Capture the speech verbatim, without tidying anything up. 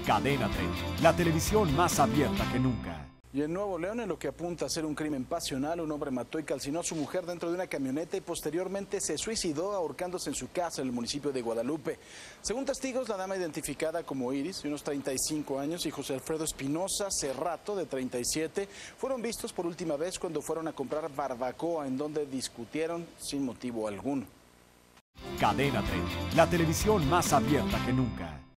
Cadena treinta, la televisión más abierta que nunca. Y en Nuevo León, en lo que apunta a ser un crimen pasional, un hombre mató y calcinó a su mujer dentro de una camioneta y posteriormente se suicidó ahorcándose en su casa en el municipio de Guadalupe. Según testigos, la dama identificada como Iris, de unos treinta y cinco años, y José Alfredo Espinosa Cerrato, de treinta y siete, fueron vistos por última vez cuando fueron a comprar barbacoa, en donde discutieron sin motivo alguno. Cadena treinta, la televisión más abierta que nunca.